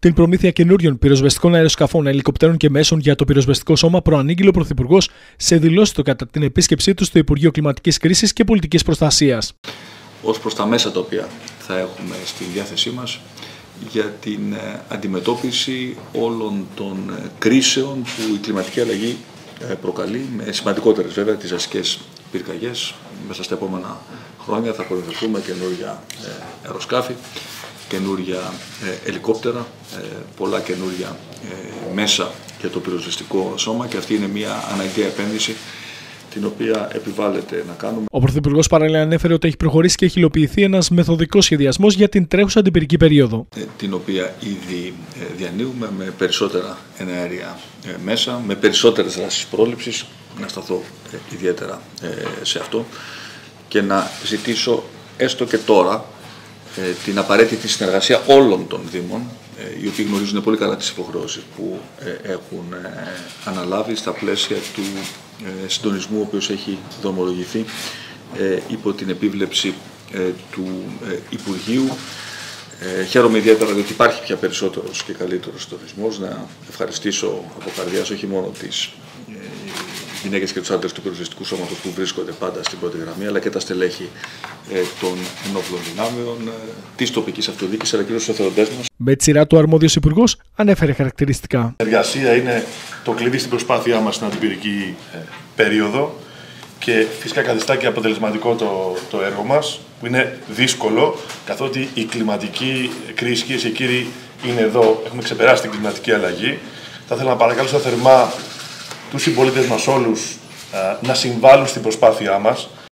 Την προμήθεια καινούριων πυροσβεστικών αεροσκαφών, ελικοπτέρων και μέσων για το πυροσβεστικό σώμα προανήγγειλε ο Πρωθυπουργός σε δηλώσεις του κατά την επίσκεψή του στο Υπουργείο Κλιματικής Κρίσης και Πολιτικής Προστασίας. Ως προς τα μέσα τα οποία θα έχουμε στη διάθεσή μας για την αντιμετώπιση όλων των κρίσεων που η κλιματική αλλαγή προκαλεί, με σημαντικότερες βέβαια τις αστικές πυρκαγιές. Μέσα στα επόμενα χρόνια θα προμηθευτούμε καινούργια αεροσκάφη, καινούργια ελικόπτερα, πολλά καινούργια μέσα για το πυροσβεστικό σώμα, και αυτή είναι μια αναγκαία επένδυση την οποία επιβάλλεται να κάνουμε. Ο Πρωθυπουργός παράλληλα ανέφερε ότι έχει προχωρήσει και έχει υλοποιηθεί ένας μεθοδικός σχεδιασμός για την τρέχουσα αντιπυρική περίοδο. Την οποία ήδη διανύουμε με περισσότερα εναέρια μέσα, με περισσότερες δράσεις πρόληψης. Να σταθώ ιδιαίτερα σε αυτό και να ζητήσω έστω και τώρα την απαραίτητη συνεργασία όλων των Δήμων, οι οποίοι γνωρίζουν πολύ καλά τις υποχρεώσεις που έχουν αναλάβει στα πλαίσια του συντονισμού ο οποίος έχει δρομολογηθεί υπό την επίβλεψη του Υπουργείου. Χαίρομαι ιδιαίτερα διότι υπάρχει πια περισσότερος και καλύτερος συντονισμός. Να ευχαριστήσω από καρδιάς όχι μόνο τις γυναίκες και τους άντρες του πυροσβεστικού σώματος που βρίσκονται πάντα στην πρώτη γραμμή, αλλά και τα στελέχη των ενόπλων δυνάμεων, της τοπικής αυτοδιοίκησης, αλλά κυρίως τους εθελοντές μας. Με τη σειρά του, ο αρμόδιος υπουργός ανέφερε χαρακτηριστικά. Η εργασία είναι το κλειδί στην προσπάθειά μας στην αντιπυρική περίοδο και φυσικά καθιστά και αποτελεσματικό το έργο μας, που είναι δύσκολο, καθότι η κλιματική κρίση, κυρίες και κύριοι, είναι εδώ. Έχουμε ξεπεράσει την κλιματική αλλαγή. Θα ήθελα να παρακαλέσω θερμά τους συμπολίτες μας όλους να συμβάλλουν στην προσπάθειά μας.